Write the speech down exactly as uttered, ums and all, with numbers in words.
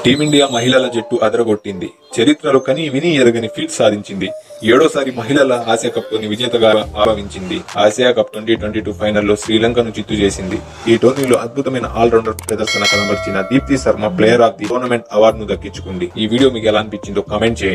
Team India మహిళల జట్టు అదరగొట్టింది. చరిత్రలో కని విని ఎరగని ఫీట్ సాధించింది. ఏడోసారి మహిళల ఆసియా కప్ తోని విజేతగా ఆవిర్భవించింది. Asia cup twenty twenty two ఫైనల్లో శ్రీలంకను చిత్తు చేసింది. ఈ టోర్నీలో అద్భుతమైన ఆల్రౌండర్ ప్రదర్శన కనబర్చిన Deepti Sharma player of the tournament అవార్డును దక్కించుకుంది. ఈ వీడియో మీకు ఎలా అనిపించిందో కామెంట్ చేయండి.